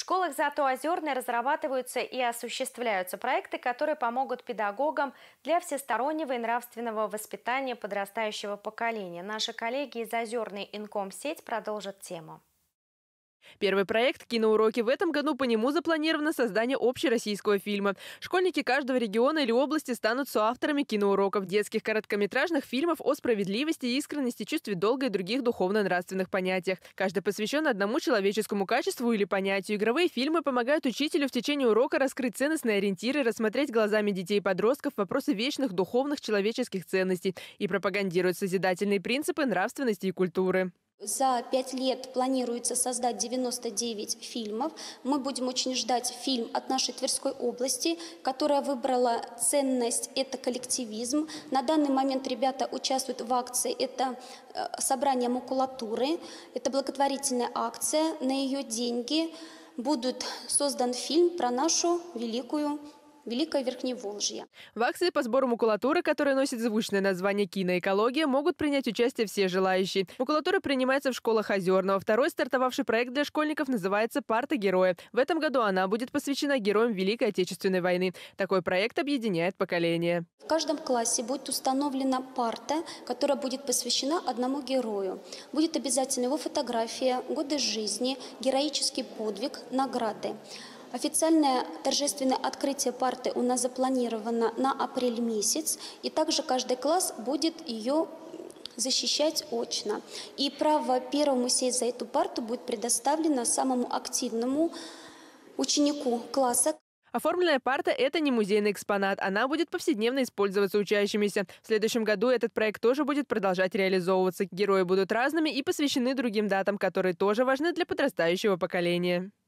школах Зато-Озерной разрабатываются и осуществляются проекты, которые помогут педагогам для всестороннего и нравственного воспитания подрастающего поколения. Наши коллеги из Озерной Инкомсеть продолжат тему. Первый проект «Киноуроки». В этом году по нему запланировано создание общероссийского фильма. Школьники каждого региона или области станут соавторами киноуроков, детских короткометражных фильмов о справедливости, искренности, чувстве долга и других духовно-нравственных понятиях. Каждый посвящен одному человеческому качеству или понятию. Игровые фильмы помогают учителю в течение урока раскрыть ценностные ориентиры, рассмотреть глазами детей и подростков вопросы вечных духовных человеческих ценностей и пропагандируют созидательные принципы нравственности и культуры. За 5 лет планируется создать 99 фильмов. Мы будем очень ждать фильм от нашей Тверской области, которая выбрала ценность – это коллективизм. На данный момент ребята участвуют в акции «Это собрание макулатуры». Это благотворительная акция. На ее деньги будет создан фильм про нашу Великое Верхневолжье. В акции по сбору макулатуры, которая носит звучное название «Киноэкология», могут принять участие все желающие. Макулатура принимается в школах Озерного. Второй стартовавший проект для школьников называется «Парта героя». В этом году она будет посвящена героям Великой Отечественной войны. Такой проект объединяет поколения. В каждом классе будет установлена парта, которая будет посвящена одному герою. Будет обязательно его фотография, годы жизни, героический подвиг, награды. Официальное торжественное открытие парты у нас запланировано на апрель месяц, и также каждый класс будет ее защищать очно. И право первому сесть за эту парту будет предоставлено самому активному ученику класса. Оформленная парта – это не музейный экспонат. Она будет повседневно использоваться учащимися. В следующем году этот проект тоже будет продолжать реализовываться. Герои будут разными и посвящены другим датам, которые тоже важны для подрастающего поколения.